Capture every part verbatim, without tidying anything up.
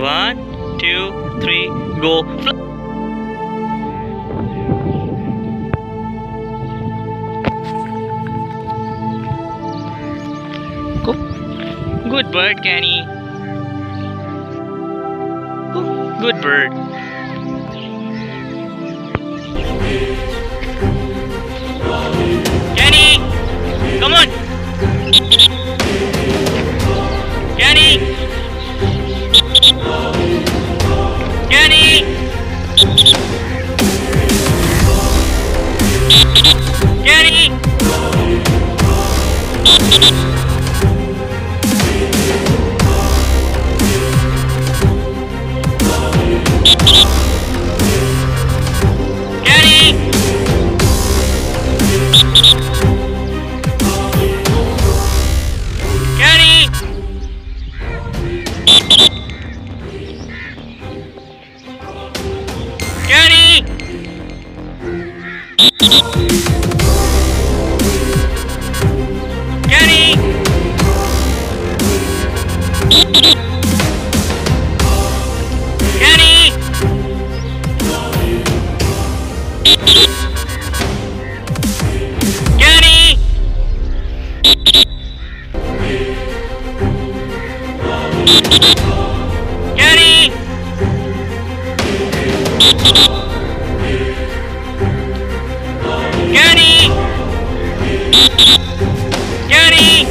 One, two, three, go. Fly. Go. Good bird, Kenny. Go. Good bird. Kenny, come on. Kenny. Kenny. Kenny. Kenny! Kenny! Kenny! Kenny! Kenny! Kenny! Kenny!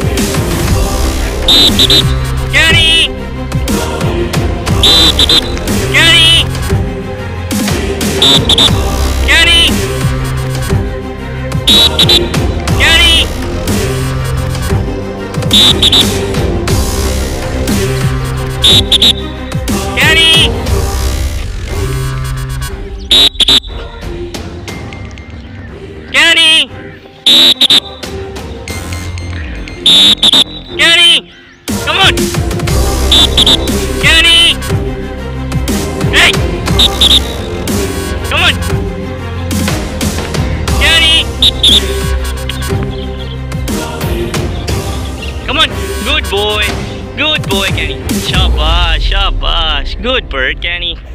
Kenny! Kenny! Kenny! Kenny! Kenny! Kenny! Kenny! Come on! Kenny! Hey! Come on! Kenny! Come on! Good boy! Good boy, Kenny! Shabash! Shabash! Good bird, Kenny!